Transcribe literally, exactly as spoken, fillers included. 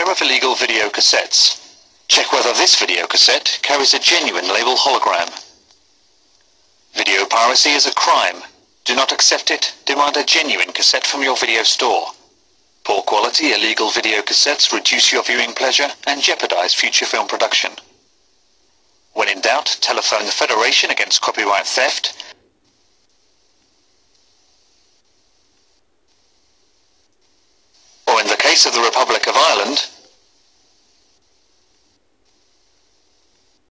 beware of illegal video cassettes. Check whether this video cassette carries a genuine label hologram. Video piracy is a crime. Do not accept it. Demand a genuine cassette from your video store. Poor quality illegal video cassettes reduce your viewing pleasure and jeopardize future film production. When in doubt, telephone the Federation Against Copyright Theft or in the case of the Republic of Ireland,